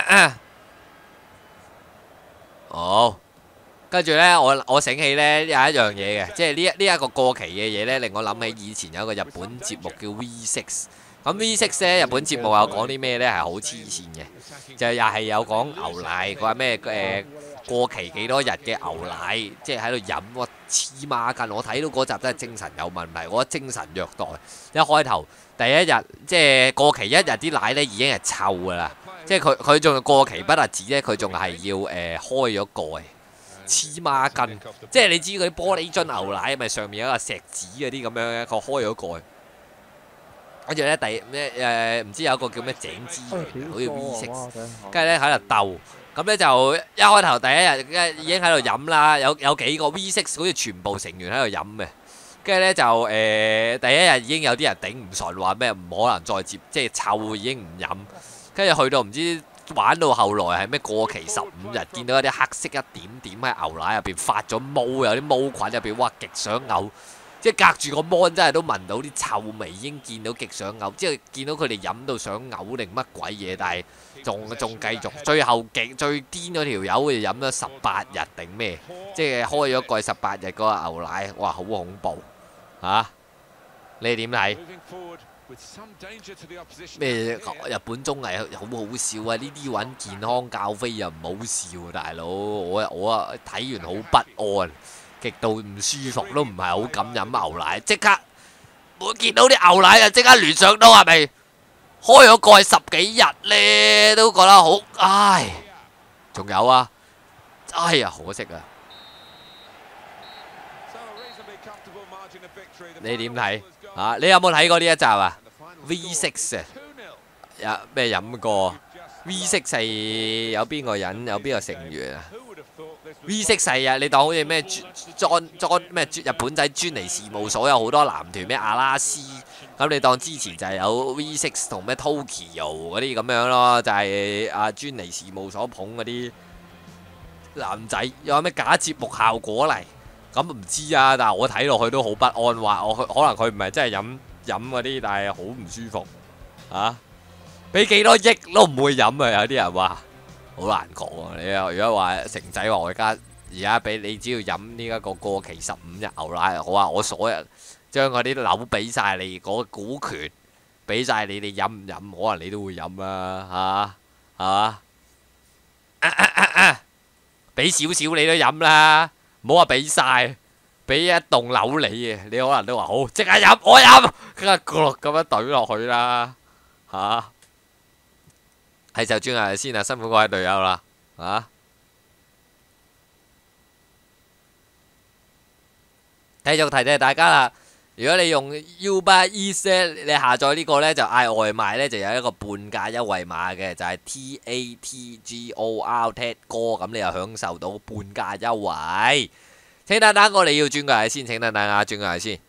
好，跟住咧，我醒起咧有一樣嘢嘅，即係呢一個過期嘅嘢咧，令我諗起以前有一個日本節目叫 V6。咁 V6咧，日本節目有講啲咩咧係好黐線嘅，就又係有講牛奶，佢話咩過期幾多日嘅牛奶，即係喺度飲，我黐孖筋！我睇到嗰集真係精神有問題，我覺得精神虐待。一開頭第一日即係過期一日啲奶咧已經係臭㗎啦，即係佢仲過期不特止咧，佢仲係要開咗蓋。黐孖筋，即係你知嗰啲玻璃樽牛奶咪上面有一個錫紙嗰啲咁樣嘅，佢開咗蓋，跟住咧唔知有個叫咩井之源，好似 V6，跟住咧喺度鬥，咁咧就一開頭第一日已經喺度飲啦，有幾個 V6好似全部成員喺度飲嘅，跟住咧就第一日已經有啲人頂唔順，話咩唔可能再接，即係臭已經唔飲，跟住去到唔知。玩到後來係咩過期15日，見到一啲黑色一點點喺牛奶入邊發咗毛，有啲毛菌入邊，哇極想嘔！即係隔住個 mon 真係都聞到啲臭味，已經見到極想嘔。即係見到佢哋飲到想嘔定乜鬼嘢，但係仲繼續。最後最癲嗰條友佢飲咗18日定咩？即係開咗蓋18日嗰個牛奶，哇好恐怖嚇！你點睇？咩日本綜藝好好笑啊！呢啲揾健康教飛又唔好笑，大佬我睇完好不安，極度唔舒服，都唔係好敢飲牛奶。即刻我見到啲牛奶就即刻聯想到係咪開咗蓋10幾日呢？都覺得好唉。仲有啊，哎呀可惜啊！你點睇啊？你有冇睇過呢一集啊？V6 啊，有咩飲過？V6係有邊個人？有邊個成員啊？V6係啊，你當好似咩咩日本仔專尼事務所有好多男團咩阿拉斯，咁你當之前就係有 V6同咩 Tokyo 嗰啲咁樣咯，就係專尼事務所捧嗰啲男仔，有咩假節目效果嚟？咁唔知啊，但係我睇落去都好不安，話我可能佢唔係真係飲嗰啲，但係好唔舒服啊！俾幾多億都唔會飲啊！有啲人話好難講啊！你如果話成仔話我而家俾你只要飲呢一個過期15日牛奶，我話我所有將嗰啲樓俾晒你，嗰股權俾晒你，你飲唔飲？可能你都會飲啊！嚇係嘛？俾少少你都飲啦！唔好話俾晒，俾一棟樓你嘅，你可能都話好，即刻飲，我飲，跟住咁樣懟落去啦，嚇！係就轉下先啊，辛苦各位隊友啦，嚇！繼續提醒大家啦，如果你用 Uber Eats 你下載呢個呢，就嗌外賣呢，就有一個半價優惠碼嘅，就係 TATGOR TAT 哥，咁你又享受到半價優惠。請等等，我哋要轉過嚟先，請等等啊，轉過嚟先。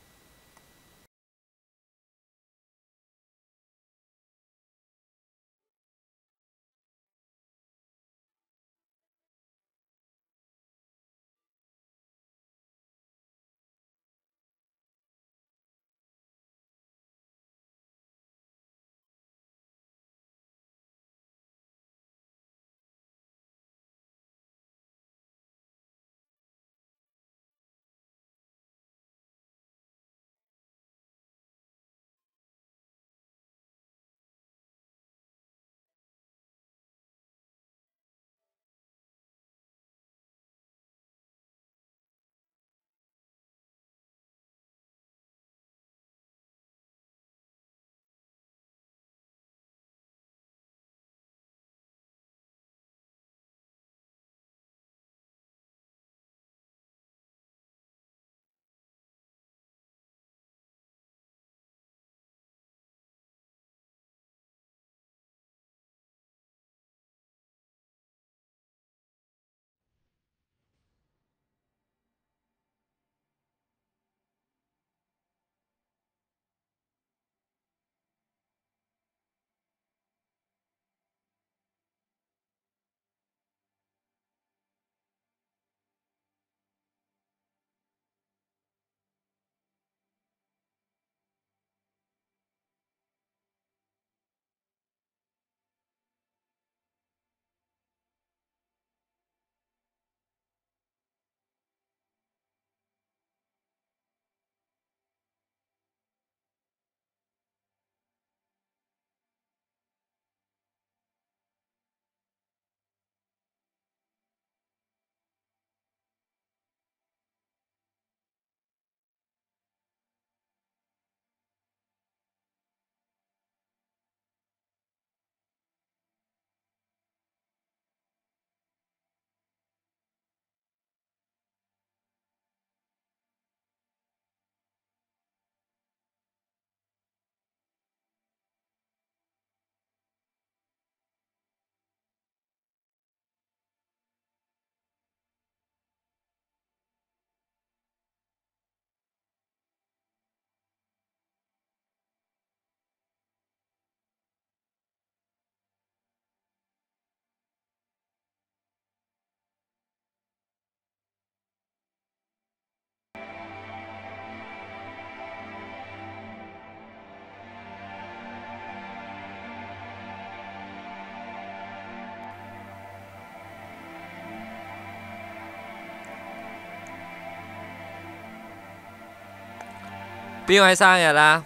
邊位生日啊？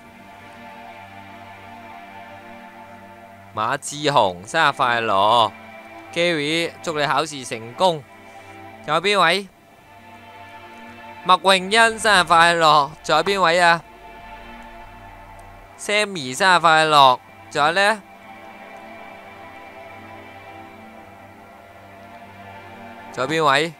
馬志雄生日快樂 ，Gary 祝你考試成功。仲有邊位？麥詠欣生日快樂。仲有邊位啊 ？Sammy 生日快樂。仲有呢？仲有邊位？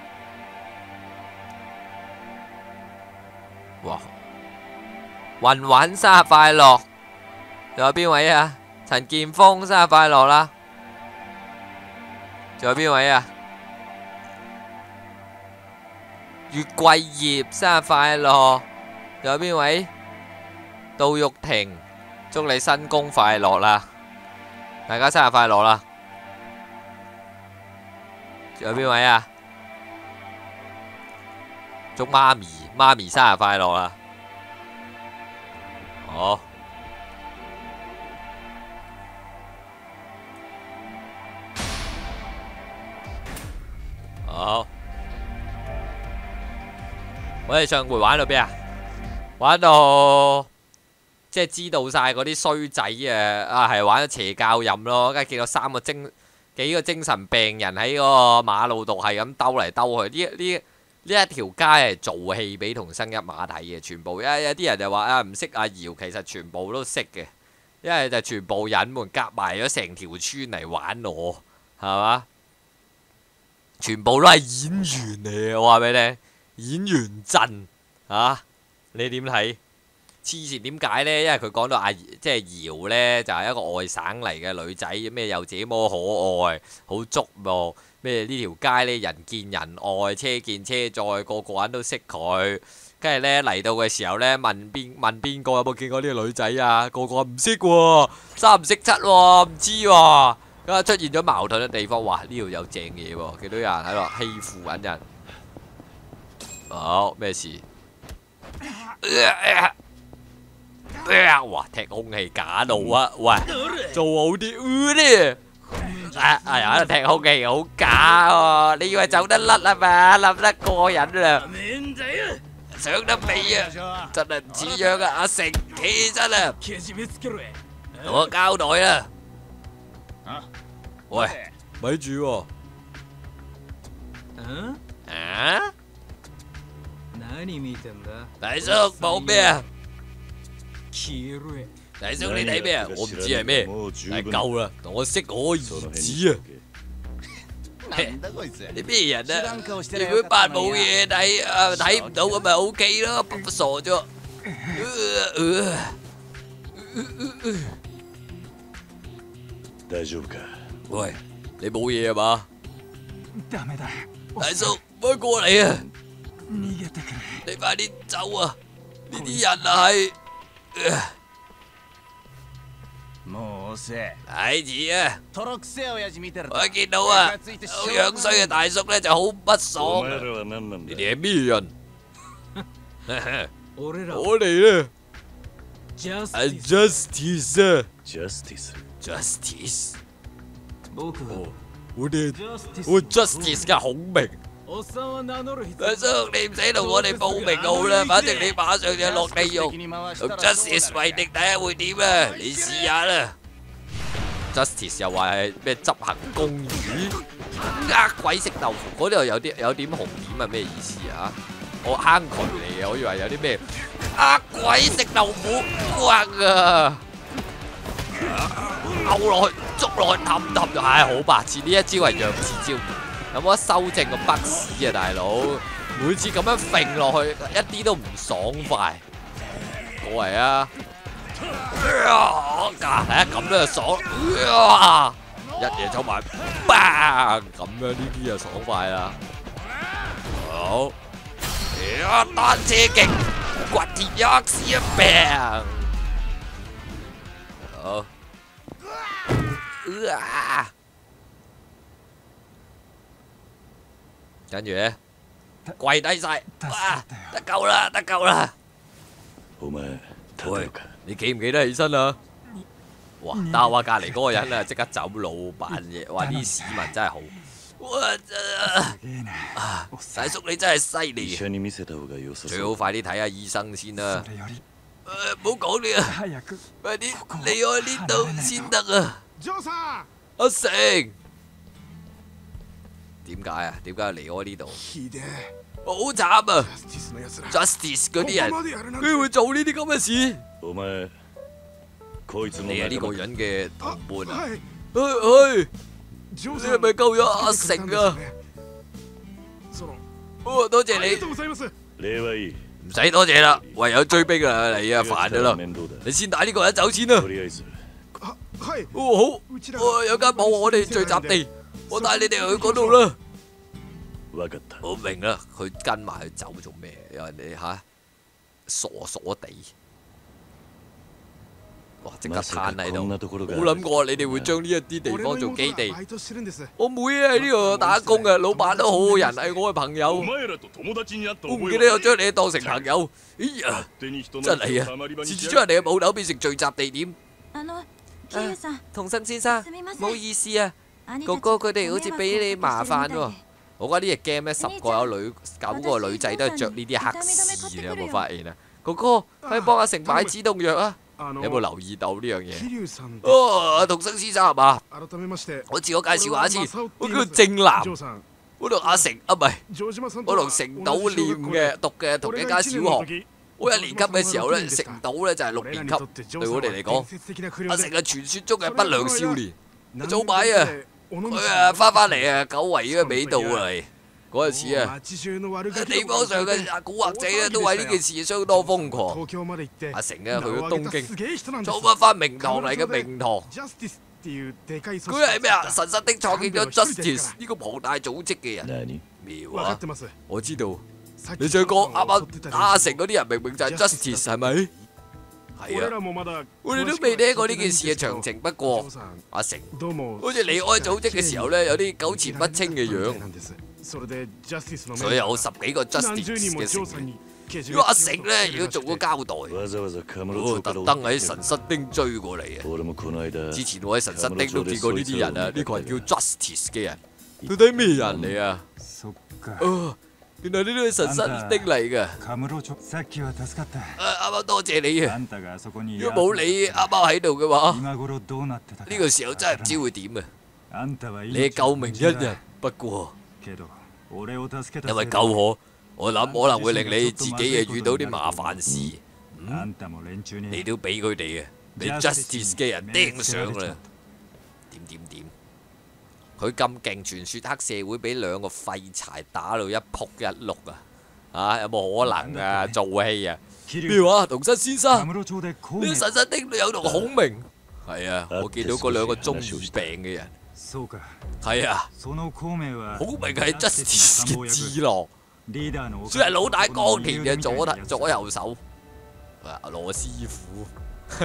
哇！雲雲生日快樂。仲有邊位啊？陳建峰生日快樂啦！仲有邊位啊？月桂葉生日快樂！仲有邊位？杜玉婷，祝你新工快樂啦！大家生日快樂啦！仲有邊位啊？祝媽咪生日快樂啦！好。好，我哋上回玩到邊啊？玩到即係知道晒嗰啲衰仔啊！係玩咗邪教任咯，跟住見到幾個精神病人喺嗰個馬路度係咁兜嚟兜去。呢一條街係做戲俾童生一馬睇嘅，全部有啲人就話啊唔識阿瑤，其實全部都識嘅，因為就全部隱瞞夾埋咗成條村嚟玩我，係嘛？全部都係演員嚟嘅，我話俾你聽，演員陣啊！你點睇？黐線點解呢？因為佢講到即係瑤呢，就係一個外省嚟嘅女仔，咩又這麼可愛，好觸目，咩呢條街呢，人見人愛，車見車載，個個人都識佢。跟住呢，嚟到嘅時候呢，問邊個有冇見過呢個女仔啊？個個唔識喎，三唔識七喎，唔知喎。咁啊出現咗矛盾嘅地方，哇！呢度有正嘢喎，見到有人喺度欺負緊人。好咩事？哇！踢空氣假到啊！喂，做好啲呢？哎呀，喺度踢空氣好假喎！你以為走得甩啊嘛？諗得過癮啊！上得尾啊！真係唔似樣啊！阿成企起身啊！同我交代啦！喂，咪住喎！啊？大叔冇咩啊？大叔你睇咩啊？我唔知係咩，但係夠啦，同我適可而止啊！你咩人啊？你會扮冇嘢睇啊？睇唔到咁咪 OK 咯，傻咗。喂，你冇嘢啊嘛？大叔，唔好過嚟啊！你快啲走啊！呢啲人啊係，睇住啊！我見到啊，好樣衰嘅大叔咧就好不爽啊！你哋係咩人？我嚟啦！係 Justice 啊 ！Justice。我哋 Justice 嘅孔明。大叔，你唔使同我哋報名好啦，反正你馬上就落地獄。同 Justice 為敵，睇下會點啊！你試下啦。Justice 又話係咩執行公義，鬼食豆腐嗰度有點紅點係咩意思啊？我坑渠嚟嘅，我以為有啲咩鬼食豆腐骨啊！勾落去，捉落去，氹氹就係好白痴。呢一招係弱智招，有冇得修正個北屎啊，大佬？每次咁樣揈落去，一啲都唔爽快。過嚟啊！睇下咁樣就爽，一嘢走埋，bang！咁樣呢啲就爽快啦。好，單車勁，掘鐵一絲一病。好。跟住咧，跪低晒，哇！得夠啦，得夠啦！喂，你記唔記得起身啊？哇！但係話隔離嗰個人啊，即刻走老闆嘢，話啲市民真係好。大叔你真係犀利，最好快啲睇下醫生先啦。 唔好講呢啊！快啲離開呢度先得啊！阿成，點解啊？點解要離開呢度？好慘啊 ！Justice 嗰啲人，佢會做呢啲咁嘅事。你係呢個人嘅同伴啊？你係咪救咗阿成啊？哦，多謝你。唔使多謝啦，唯有追兵啊！你啊煩咗啦，你先帶呢個人走先啦。哦好，有間鋪我哋聚集地，我帶你哋去嗰度啦。我明啦，佢跟埋佢走做咩？有人哋傻地。哇！即刻攤喺度，冇諗過你哋會將呢一啲地方做基地。我妹喺呢度打工嘅，老闆都好好人，係我嘅朋友。我唔記得我將你當成朋友。哎呀，真係啊！次次將人哋嘅鋪頭變成聚集地點。桐生先生，唔好意思啊，哥哥佢哋好似俾你麻煩喎。我覺得呢隻 game 咧，10個有9個女仔都係着呢啲黑絲，你有冇發現啊？哥哥，可以幫阿成買止痛藥啊！你有冇留意到呢樣嘢？哦，桐生先生係嘛？我自我介紹下一次，我叫正南，我同阿成唔係，我同成島念嘅讀嘅同一間小學。我1年級嘅時候咧，成島咧就係6年級，對我哋嚟講，阿成係傳說中嘅不良少年。早排啊，佢翻嚟啊，久違嘅味道嚟。嗰陣時啊，地方上嘅古惑仔啊，都為呢件事相當瘋狂。阿成啊，去咗東京，做乜翻名堂嚟嘅名堂？佢係咩啊？神室的創建咗 Justice 呢個龐大組織嘅人。妙啊！我知道。你想講啱啱阿成嗰啲人明明就係 Justice 係咪？係啊，我哋都未聽過呢件事嘅詳情。不過阿成好似離開組織嘅時候咧，有啲糾纏不清嘅樣。所以有10幾個 Justice 嘅成員。如果阿成咧要做個交代，我特登喺神室町追過嚟啊！之前我喺神室町都見過呢啲人啊，呢群叫 Justice 嘅人，到底咩人嚟啊？原來呢啲係神室町嚟㗎。啱啱多謝你啊！如果冇你啱啱喺度嘅話，呢個時候真係唔知會點啊！你係救命恩人，不過因為救我諗可能會令你自己誒遇到啲麻煩事。你都俾佢哋啊，俾 Justice 嘅人盯上啦。點？佢咁勁，傳說黑社會俾2個廢柴打到一仆一碌啊！有冇可能啊？做戲啊？咩話？桐生先生，呢個神室町有同孔明。係啊，我見到嗰2個中二病嘅人。係啊，孔明係 Justice 嘅智囊，算係老大江田嘅左右手。羅師傅。佢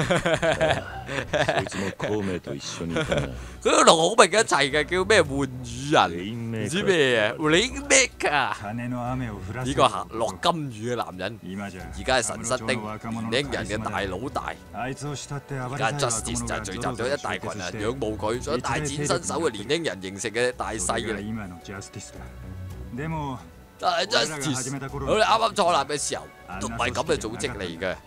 都同孔明一齊嘅，叫咩換羽人，唔知咩啊 Rainmaker 啊！呢個落金雨嘅男人，而家係神室町年輕人嘅大佬大。而家 Justice 就聚集咗一大群人仰慕佢，想大展身手嘅年輕人形成嘅大勢力。但係 Justice，我哋啱啱創立嘅時候都唔係咁嘅組織嚟嘅。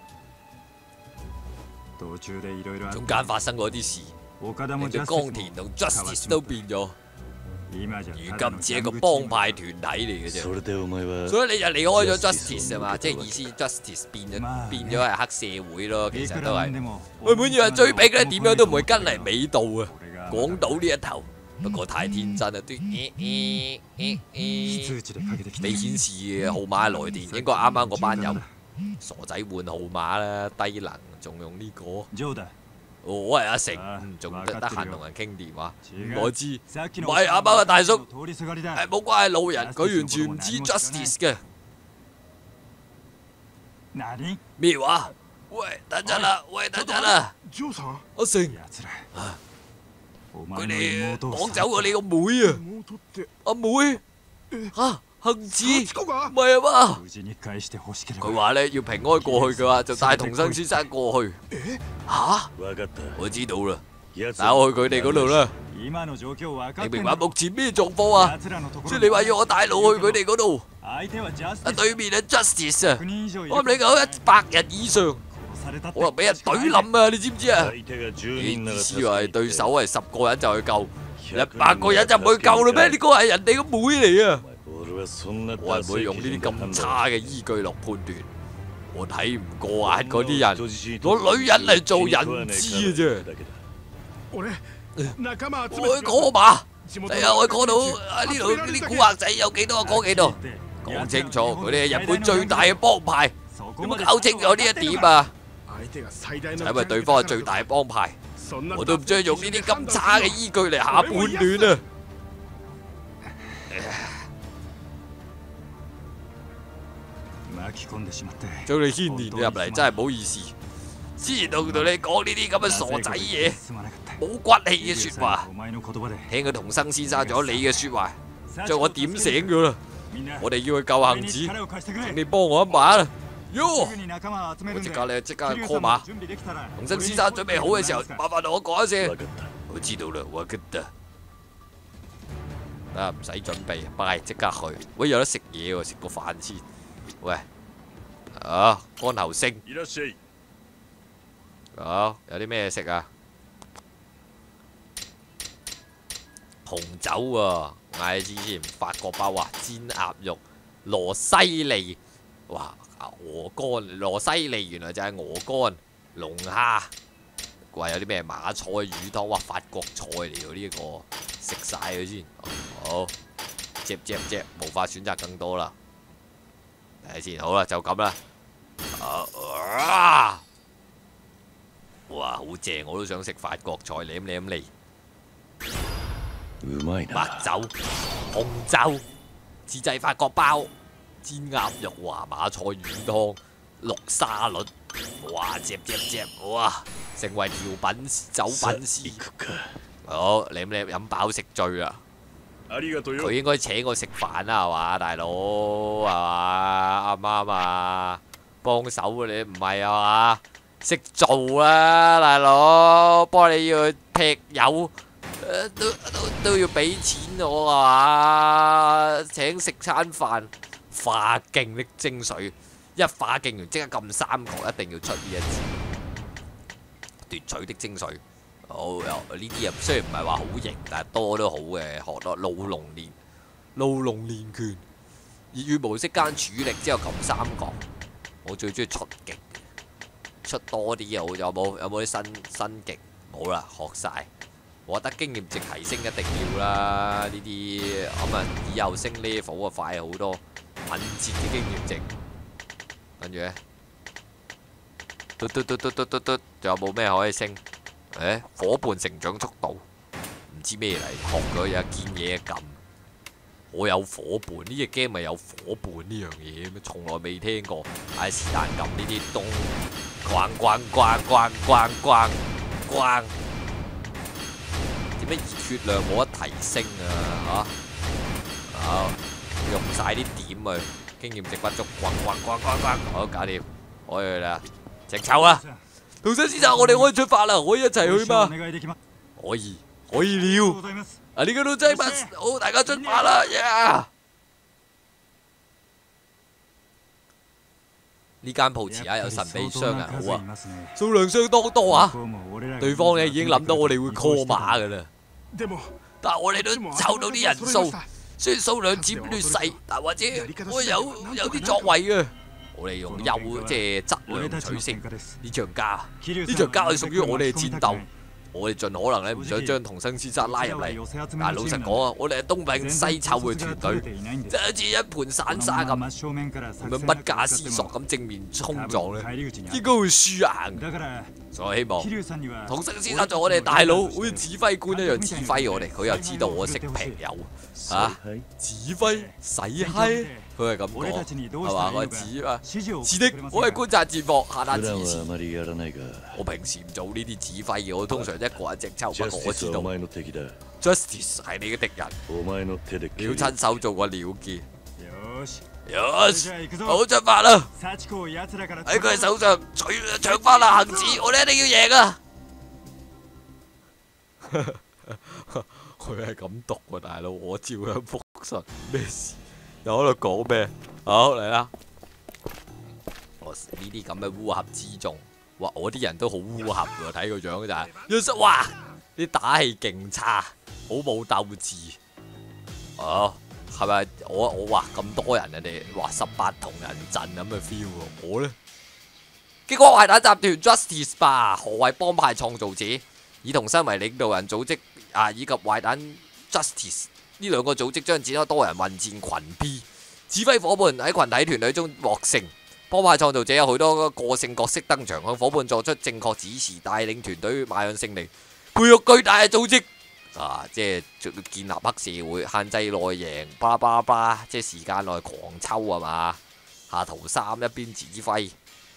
中間發生過啲事，令到江田同 Justice 都變咗，如今只係一個幫派團體嚟嘅啫。所以你就離開咗 Justice 係嘛？即係意思 Justice 變咗係黑社會咯。其實都係，我本以為追兵咧點樣都唔會跟嚟尾道啊，廣島呢一頭。不過太天真啦，啲未顯示嘅號碼來電，應該啱啱嗰班友。傻仔換號碼啦，低能仲用呢個？我係阿成，仲得閒同人傾電話。我知，唔係阿包嘅大叔，係冇關係路人，佢完全唔知 Justice 嘅。咩話？喂，等陣啦，阿成，佢哋趕走過你個妹啊！阿妹嚇？杏子唔係啊嘛，佢話咧要平安過去嘅話，就帶桐生先生過去。嚇，我知道啦，帶我去佢哋嗰度啦。你明白目前咩狀況啊？即係你話要我帶路去佢哋嗰度。對面係 Justice 啊，我諗你講100人以上， 可能俾人懟冧啊！你知唔知啊？你意思話對手係10個人就去救，100個人就唔去救啦咩？呢個係人哋個妹嚟啊！我係唔會用呢啲咁差嘅依據落判斷。我睇唔過眼嗰啲人攞女人嚟做人質嘅啫。我去call馬，睇下我去call到啊呢度啲古惑仔有幾多，call幾多，講清楚佢哋係日本最大嘅幫派，有冇搞清楚呢一點啊？就因為對方係最大嘅幫派，我都唔中意用呢啲咁差嘅依據嚟下判斷啊！將你牽連入嚟真係唔好意思，之前同你講呢啲咁嘅傻仔嘢，冇骨氣嘅説話，聽佢童生先生仲有你嘅説話，將我點醒咗啦！我哋要去救杏子，請你幫我一把啦！喲，我即刻 call 馬，童生先生準備好嘅時候，麻煩同我講一聲。我知道啦，我記得。啊，唔使準備，拜即刻去。喂，有得食嘢喎，食個飯先。喂，啊，乾喉星，啊，有啲咩食啊？紅酒喎，嗌之前法國包啊，煎鴨肉、羅西利，哇，鵝肝、羅西利原來就係鵝肝、龍蝦，話有啲咩馬賽魚湯，哇，法國菜嚟喎呢個，食晒佢先，好，接，無法選擇更多啦。睇先，好啦，就咁啦。哇，好正！我都想食法國菜，舐嚟。白酒、紅酒、自製法國包、煎鴨肉、華馬賽魚湯、綠沙律，哇，接，哇，成為調品酒品師。好，舐飲飽食醉啦。佢應該請我食飯啦，係嘛，大佬係嘛，啱唔啱啊？幫手啊你唔係啊嘛？識做啦，大佬，幫你要去劈友，都要俾錢我啊嘛？請食餐飯，化勁的精髓，一化勁完即刻撳3個，一定要出呢一支奪取的精髓。好，呢啲又雖然唔係話好型，但係多都好嘅，學到老龍練拳，粵語模式間處力之後撳3角。我最中意出勁，出多啲又好。有冇啲新勁？冇啦，學晒。我覺得經驗值提升一定要啦，呢啲咁啊，以後升 level 啊快好多，敏捷嘅經驗值。跟住咧，仲有冇咩可以升？伙伴成長速度唔知咩嚟，學佢有見嘢撳。我有伙伴，呢隻 game 咪有伙伴呢樣嘢咩？從來未聽過。唉，是但撳呢啲東咣，點解熱血量冇得提升啊？好，用晒啲點去，經驗值不足，咣，好搞掂，可以去啦，直抽啦！童生先生，我哋可以出發啦，可以一齊去嗎？可以了。啊，呢個都真係好，大家出發啦！呢間鋪遲有神秘商人好啊，數量相當多啊！對方咧已經諗到我哋會 call 馬噶啦，但係我哋都湊到啲人數，雖然數量佔劣勢，但或者我有啲作為嘅。我哋用即係質量取勝，呢場架係屬於我哋嘅戰鬥。我哋盡可能咧唔想將童生先生拉入嚟，但係老實講啊，我哋係東拼西湊嘅團隊，即係好似一盤散沙咁樣不假思索咁正面衝撞咧，應該會輸硬。所以希望童生先生做我哋大佬，好似指揮官一樣指揮我哋，佢又知道我識平友啊，指揮使閪。佢係咁講，係嘛？我指啊，是的，我係觀察戰況，下單指示。我平時唔做呢啲指揮嘅，我通常一個人直抽。不過我知道 ，Justice 係你嘅敵人，你要親手做個了結。好出發啦！喺佢手上搶翻啦，杏子，我哋一定要贏啊！佢係咁讀喎，大佬，我照樣復述咩事？又喺度講咩？好嚟啦！我呢啲咁嘅烏合之眾， 哇！我啲人都好烏合喎，睇個樣就係，哇！啲打氣勁差，好冇鬥志。哦，係咪我話咁多人哋話18同人陣咁嘅 feel 喎？我呢？激光壞蛋集團 Justice 吧？何謂幫派創造者？以同身為領導人組織以及壞蛋 Justice 呢兩個組織將展開多人混戰群 P， 指揮伙伴喺群體團隊中獲勝。幫派創造者有好多個性角色登場，向伙伴作出正確指示，帶領團隊邁向勝利。培育巨大嘅組織即係建立黑社會，限制內贏，巴拉巴拉巴拉，即係時間內狂抽係嘛？下圖3一邊指揮，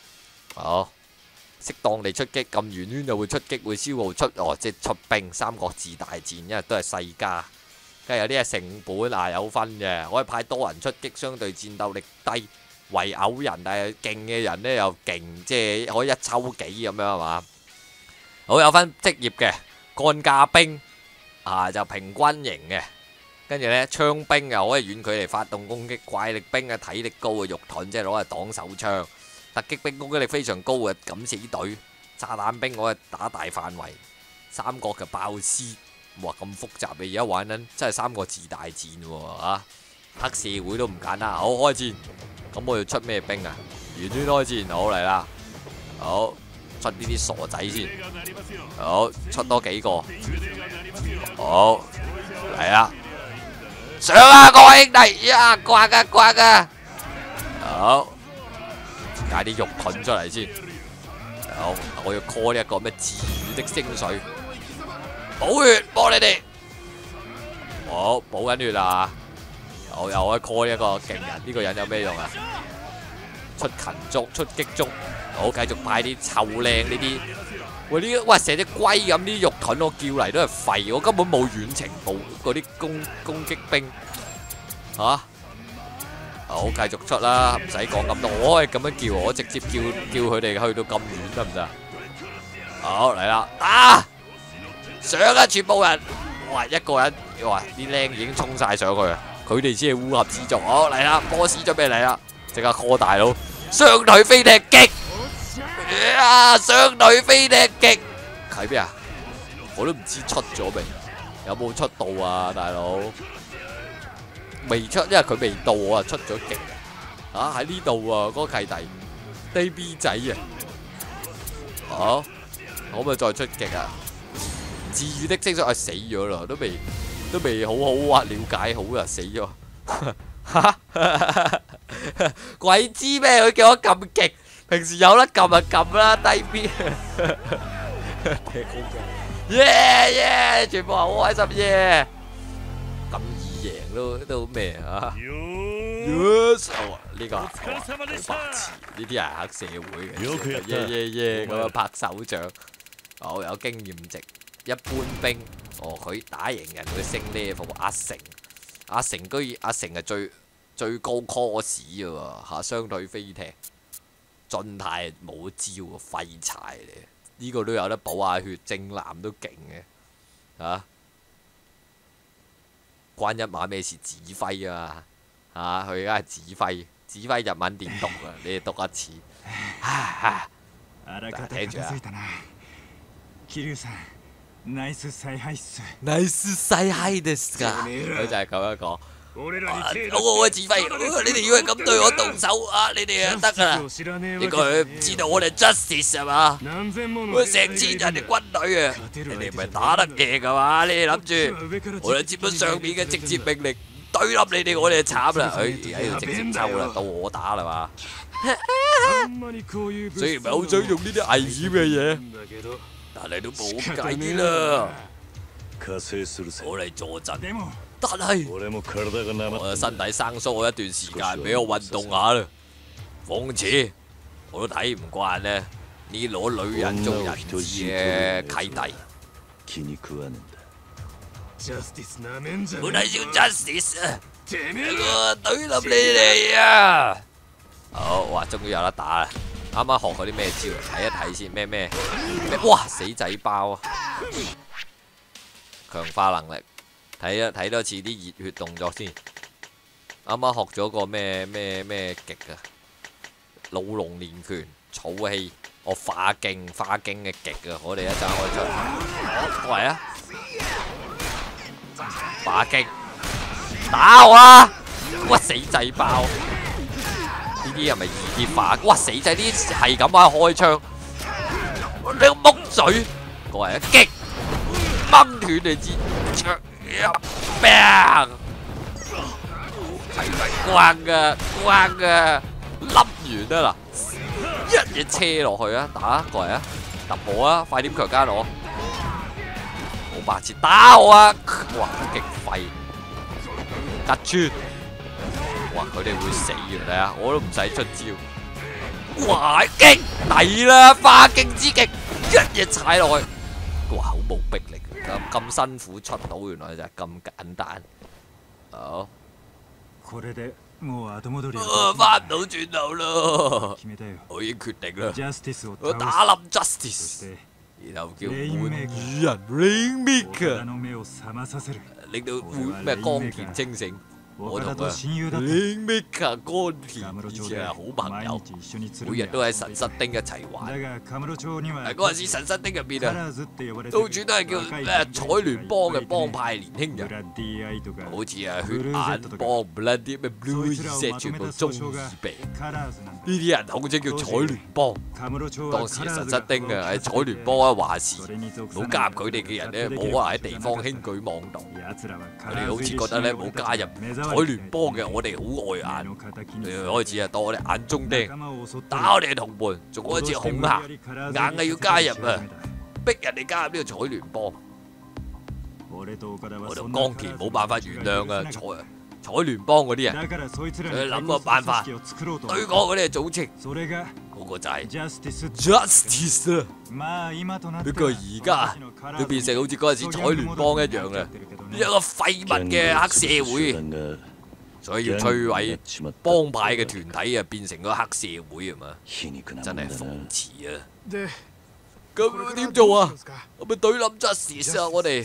適當地出擊，撳圓圈就會出擊，會消耗即係出兵。三國志大戰，因為都係世家，梗係有啲係成本有分嘅，可以派多人出擊，相對戰鬥力低。圍毆人，但係勁嘅人呢又勁，即係可以一抽幾咁樣係嘛？好，有分職業嘅幹架兵就平均型嘅，跟住呢槍兵又可以遠距離發動攻擊，怪力兵嘅體力高嘅肉盾，即係攞嚟擋手槍，突擊兵攻擊力非常高嘅敢死隊，炸彈兵可以打大範圍，三國嘅爆屍，哇咁複雜嘅而家玩緊真係三國志大戰喎黑社會都唔簡單，好開戰。咁我要出咩兵啊？圓圈開戰，好嚟啦！好出呢啲傻仔先，好出多幾個，好嚟啦！上啊，各位兄弟呀，刮啊！好解啲肉盾出嚟先，好我要 call 呢一個咩治癒的精髓，補血幫你哋，好補緊血啊！我又可以 call 一個勁人，呢個人有咩用啊？出勤足、出擊足，好繼續派啲臭靚呢啲。喂成隻龜咁啲肉盾，我叫嚟都係廢，我根本冇遠程步嗰啲攻擊兵好繼續出啦，唔使講咁多，我可以咁樣叫，我直接叫佢哋去到咁遠得唔得？好嚟啦，打上啊！全部人，哇一個人，哇啲靚已經衝晒上去啊！佢哋先係烏合之眾，好嚟啦！波士準備嚟啦，即刻 call 大佬，雙腿飛踢擊，雙腿飛踢擊，係咩啊？我都唔知出咗未，有冇出到啊，大佬？未出，因為佢未到，我出咗極喺呢度啊！嗰個契弟低 B 仔啊，好，可唔可以再出極啊？治癒的精髓死咗啦，都未好了解好啊，死咗！鬼知咩？佢叫我撳極，平時有得撳就撳啦，低 B。耶！全部好開心耶！咁易贏都咩啊 ？Yes！ 呢個好白痴，呢啲係黑社會嘅，耶咁樣拍手掌，好有經驗值。一般兵，佢打贏人會升 level。阿成係最高 cost 嘅喎，雙腿飛踢，俊泰冇招啊，廢柴嚟，呢個都有得補下血，正南都勁嘅，關一馬咩事？指揮啊嘛，佢而家係指揮日文點讀啊？你哋讀一次，聽住啊！ナイス采配です㗎，佢就係咁樣講。我嘅指揮，你哋以為咁對我動手你哋就得㗎啦？應該唔知道我哋 Justice 係嘛？我成千人嘅軍隊啊，你哋唔係打得贏㗎嘛？你哋諗住我哋接咗上面嘅直接命令，對冧你哋，我哋就慘啦！而家要直接抽啦，到我打啦嘛。雖然唔係好想用呢啲危險嘅嘢。但係都冇計啦，我嚟助陣，但係我嘅身體生疏咗一段時間，俾我運動下啦。況且我都睇唔慣呢攞女人做人質嘅契弟。我睇小 Justice 啊，我懟冧你哋啊！好，哇，終於有得打啦！啱啱學嗰啲咩招？睇一睇先，咩？哇！死仔包啊！強化能力，睇多次啲熱血動作先。啱啱學咗個咩極啊？老龍練拳，草氣， 我化勁嘅極啊！我哋一陣開出，過嚟啊！化勁打我啊！哇死仔爆！呢啲係咪二鐵化？哇死仔呢啲係咁啊！開槍，你個木嘴過嚟一擊掹斷你支槍，bang！ 關噶，笠完啦嗱，一嘢車落去啊，打過嚟啊，揼我啊，快點強姦我，好白痴，打我啊！哇，極廢，吉穿，哇，佢哋會死嘅，睇下，我都唔使出招，哇，勁抵啦，化勁之極，一嘢踩落去，哇，好冇逼力，咁辛苦出到，原來就係咁簡單，好。 翻唔到轉頭咯！我已經決定啦，我打冧 Justice， 然後叫換羽人 Rainmaker， 令到咩岡田清醒。我同啊 Rainmaker 岡田以前係好朋友，每日都喺神室町一齊玩。嗰陣時神室町入邊啊，到處都係叫彩聯幫嘅幫派年輕人，好似啊血眼幫唔撚啲咩 Blue Z 全部中二病，呢啲人統稱叫彩聯幫。當時神室町啊喺彩聯幫啊話事，冇加入佢哋嘅人咧，冇可能喺地方輕舉妄動。佢哋好似覺得咧冇加入彩聯幫嘅，我哋好礙眼，開始啊當我哋眼中釘，打我哋嘅同伴，仲開始恐嚇，硬係要加入啊，逼人哋加入呢個彩聯幫。我同岡田冇辦法原諒啊彩聯幫嗰啲人，佢諗個辦法對抗嗰啲嘅組織，嗰個就係 Justice 啦。不過而家都變成好似嗰陣時彩聯幫一樣啦，一個廢物嘅黑社會。 所以要摧毀幫派嘅團體啊，變成個黑社會啊嘛，真係諷刺啊！咁點做啊？我咪懟冧 Justice 啊！我哋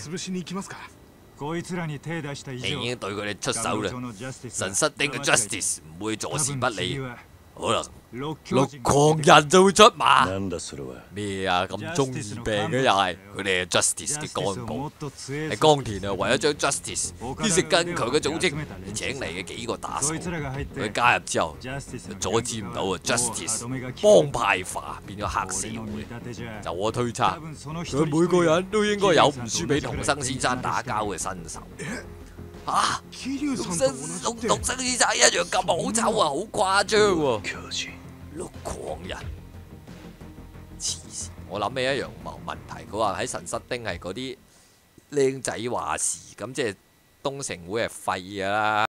你已經對佢哋出手啦，神室町嘅 Justice 唔會坐視不理，可能六狂人就會出馬。咩啊？咁中二病嘅又係，佢哋係 Justice 嘅幹部。係岡田啊，為咗將 Justice 變成更強嘅組織，請嚟嘅幾個打手，佢加入之後就阻止唔到啊 Justice 幫派化變咗黑社會。就我推測，佢每個人都應該有唔輸俾桐生先生打交嘅身手。嚇！桐生先生一樣咁好抽啊，好誇張喎！六狂人，黐線！我諗起一樣問題，佢話喺神室町係嗰啲靚仔話事，咁即係東城會係廢㗎啦。